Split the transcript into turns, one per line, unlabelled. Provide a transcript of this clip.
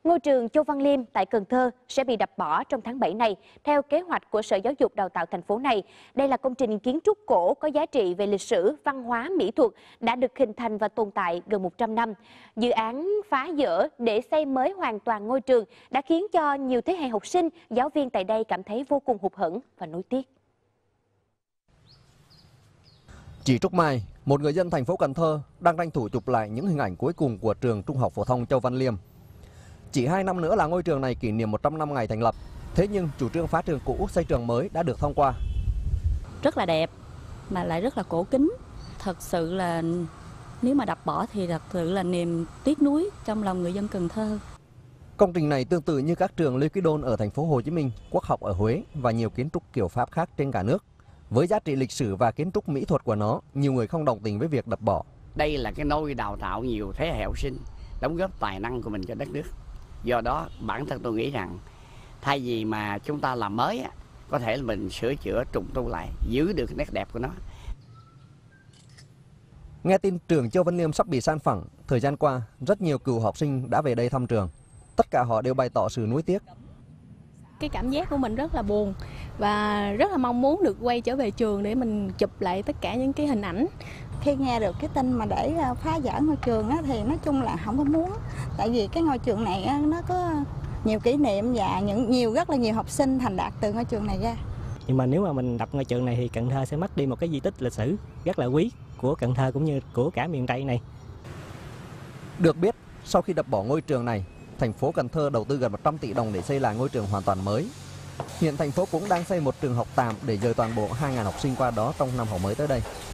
Ngôi trường Châu Văn Liêm tại Cần Thơ sẽ bị đập bỏ trong tháng 7 này, theo kế hoạch của Sở Giáo dục Đào tạo thành phố này. Đây là công trình kiến trúc cổ có giá trị về lịch sử, văn hóa, mỹ thuật đã được hình thành và tồn tại gần 100 năm. Dự án phá dỡ để xây mới hoàn toàn ngôi trường đã khiến cho nhiều thế hệ học sinh, giáo viên tại đây cảm thấy vô cùng hụt hẫng và nuối tiếc.
Chị Trúc Mai, một người dân thành phố Cần Thơ, đang tranh thủ chụp lại những hình ảnh cuối cùng của trường Trung học phổ thông Châu Văn Liêm. Chỉ 2 năm nữa là ngôi trường này kỷ niệm 100 năm ngày thành lập. Thế nhưng chủ trương phá trường cũ xây trường mới đã được thông qua.
Rất là đẹp mà lại rất là cổ kính. Thật sự là nếu mà đập bỏ thì thật sự là niềm tiếc nuối trong lòng người dân Cần Thơ.
Công trình này tương tự như các trường Lê Quý Đôn ở thành phố Hồ Chí Minh, Quốc học ở Huế và nhiều kiến trúc kiểu Pháp khác trên cả nước. Với giá trị lịch sử và kiến trúc mỹ thuật của nó, nhiều người không đồng tình với việc đập bỏ.
Đây là cái nôi đào tạo nhiều thế hệ học sinh, đóng góp tài năng của mình cho đất nước. Do đó bản thân tôi nghĩ rằng thay vì mà chúng ta làm mới, có thể là mình sửa chữa trùng tu lại, giữ được nét đẹp của nó.
Nghe tin trường Châu Văn Liêm sắp bị san phẳng, thời gian qua rất nhiều cựu học sinh đã về đây thăm trường. Tất cả họ đều bày tỏ sự nuối tiếc.
Cái cảm giác của mình rất là buồn và rất là mong muốn được quay trở về trường để mình chụp lại tất cả những cái hình ảnh.
Khi nghe được cái tin mà để phá vỡ ngôi trường thì nói chung là không có muốn. Tại vì cái ngôi trường này nó có nhiều kỷ niệm và rất là nhiều học sinh thành đạt từ ngôi trường này ra.
Nhưng mà nếu mà mình đập ngôi trường này thì Cần Thơ sẽ mất đi một cái di tích lịch sử rất là quý của Cần Thơ cũng như của cả miền Tây này.
Được biết, sau khi đập bỏ ngôi trường này, thành phố Cần Thơ đầu tư gần 100 tỷ đồng để xây lại ngôi trường hoàn toàn mới. Hiện thành phố cũng đang xây một trường học tạm để dời toàn bộ 2.000 học sinh qua đó trong năm học mới tới đây.